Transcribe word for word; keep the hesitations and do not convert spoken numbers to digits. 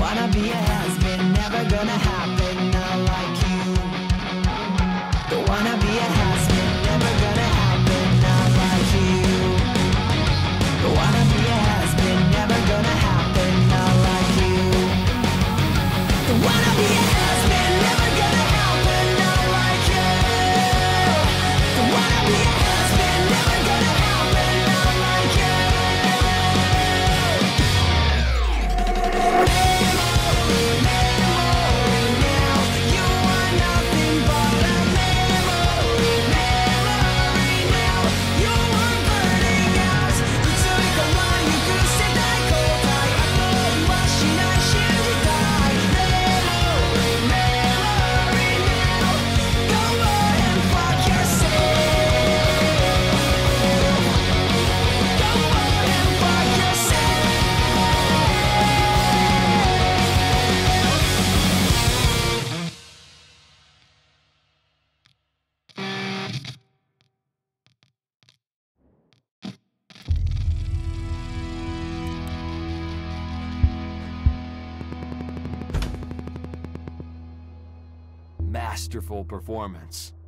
wanna be a has-been, never gonna happen, not like you. Don't wanna be a has-been, never gonna happen, not like you. Don't wanna be a has-been, never gonna happen, not like you. Don't wanna be a has-been, never gonna happen, not like you. Don't wanna be a has-been, never gonna happen, not like you. Masterful performance.